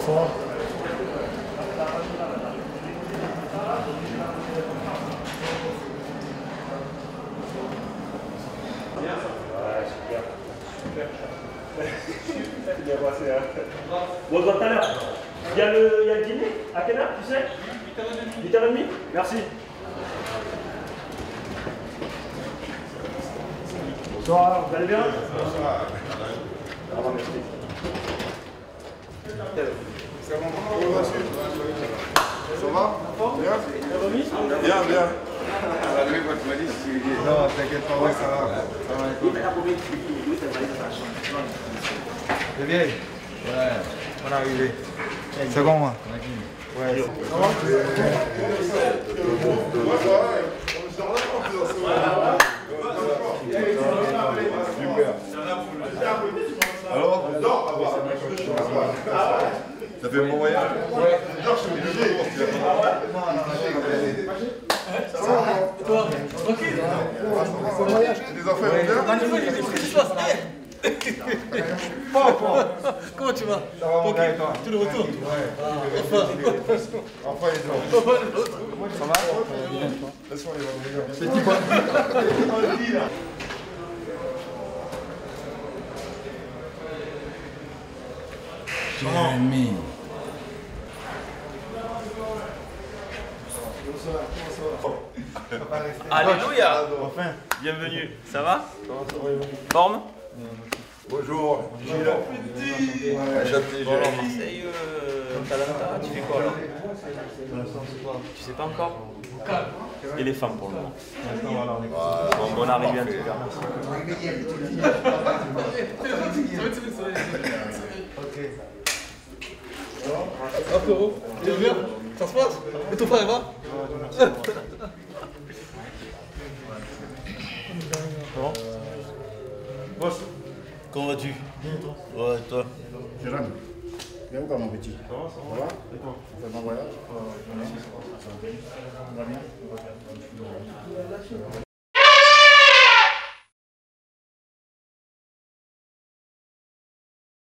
Bonsoir. Bien passé, hein. Bon, tout à l'heure. Il y a le dîner. À quelle heure, tu sais? 8h30. 8h30. Merci. Bonsoir, vous allez bien? Bonsoir. Merci. Ça va? Bien? Bien, bien. Non, t'inquiète pas, ouais, ça va. C'est bien? Ouais, on est arrivé. C'est bon, moi? Ouais. Ça va? Alors? Ça fait un bon voyage? Ouais. Ça va? Toi, tranquille. Bon voyage. Les enfants vont bien? Magnifique, qu'est-ce qui se passe? Comment tu vas? Ça va, mon gars, et toi? Tu le retournes? Ouais. Enfin, les autres. Ça va? Laisse-moi les voir. C'est qui, quoi? Jérémy. Alléluia. Enfin, bienvenue. Ça va? Forme? Bonjour. Gilles. Enchanté, Bon, alors, Jérémy. Marseille, Talenta, tu fais quoi alors? Tu sais pas encore? Et les femmes pour le moment. Bon, bonne arrivée en tout cas. Ah frérot, tu vas bien? Ça se passe? Et ton frère il va? Boss, Comment vas-tu? Bien et toi? Ouais, toi? Jérôme, viens où, mon petit? Ça va? Et toi? On fait un bon voyage? Ça va bien?